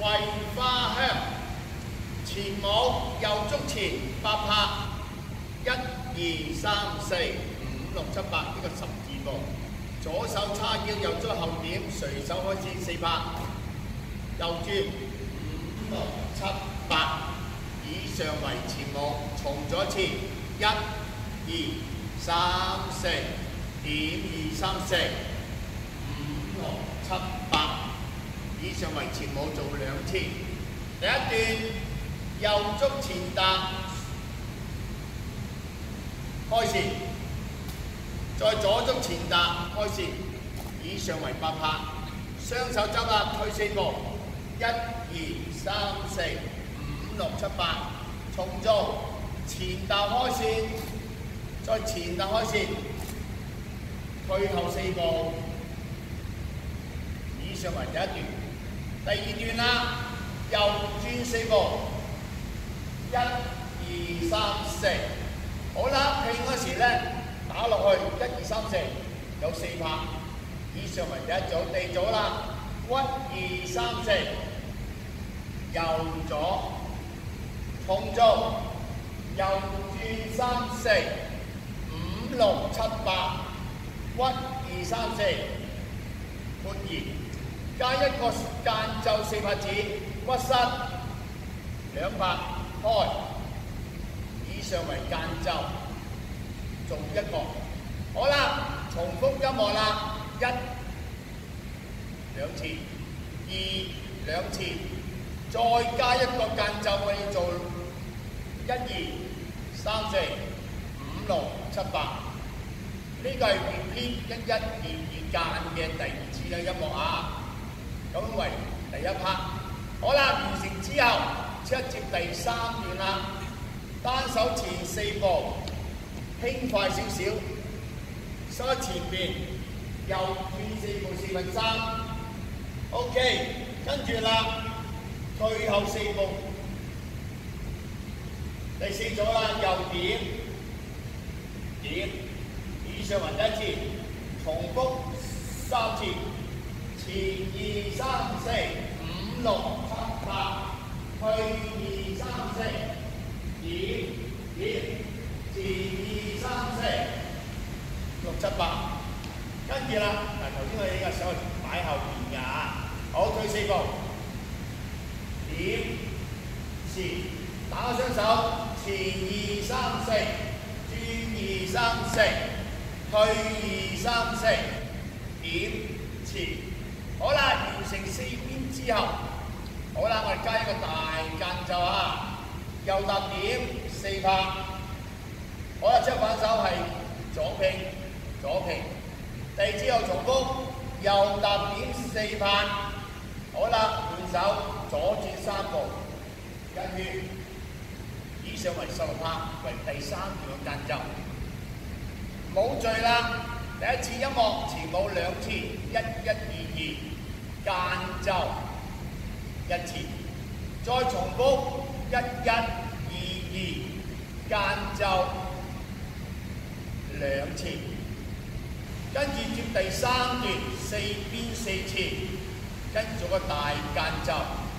花香，前舞右足前8拍，1、2、3、4、5、6、7、8呢個十字步。左手叉腰，右足後點，隨手開始4拍，右轉5、6、7、8，以上為前舞，重咗一次，1、2、3、4，點2、3、4、5、6、7、8，以上為前舞做2次。第一段右足前踏，開線。再左足前踏開線，以上為8拍，雙手執壓退4步，1、2、3、4、5、6、7、8，重做前踏開線，再前踏開線，退後4步，以上為第一段。第二段啦，右轉4步，1、2、3、4，好啦，拼嗰時咧。打落去1、2、3、4有4拍，以上為第一組。第二組啦，1、2、3、4，右左重做，右轉3、4、5、6、7、8，1、2、3、4，括弧，加一個間奏4拍子，屈膝2拍開，以上為間奏。做一個，好啦，重複音樂啦，1、2次，2、2次，再加一個間奏，我要做1、2、3、4、5、6、7、8，呢個係repeat 1、1、2、2間嘅第2次嘅音樂啊，咁為第一 part。好啦，完成之後，即刻接第3段啦，單手前4步。輕快少少，收喺前邊，右轉4步3/4。OK， 跟住啦，退後4步。第4組啦，右點，以上為第一次，重複3次，前2、3、4、5、6、7、8，退2、3、4，點。前2、3、4、6、7、8，跟住啦，嗱頭先我哋呢個手係擺後邊㗎，好，退4步，點前，打開雙手，前2、3、4，轉2、3、4，退2、3、4，點前，好啦，完成4邊之後，好啦，我哋加一個大間奏啊，右踏點4拍。好啦，即係反手係左拼，第二之後重複，右踏點4拍，好啦，換手左轉3步，1圈，以上為16拍，為第3段嘅間奏。冇序啦，第一次音樂前舞2次，1、1、2、2，間奏1次，再重複1、1、2、2，間奏2次，跟住接第3段4邊4次，跟住個大間奏，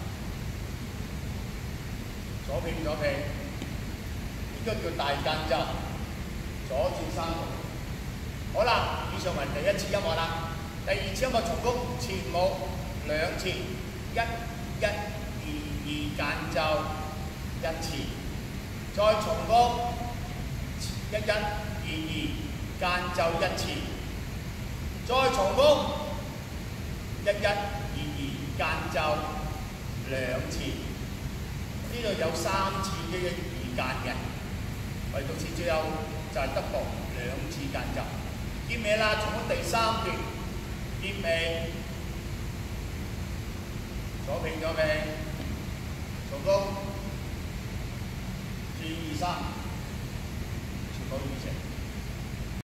左拼，呢個叫大間奏，左轉3步。好啦，以上為第1次音樂啦。第2次音樂重複前舞2次，1、1、2、2間奏1次，再重複1、1、2、2間奏1次，再重複1、1、2、2間奏2次。呢度有3次嘅2間嘅，唯獨是最後就係double 2次間奏。結尾啦，重複第3段，結尾左拼，重複轉2、3，全部完成。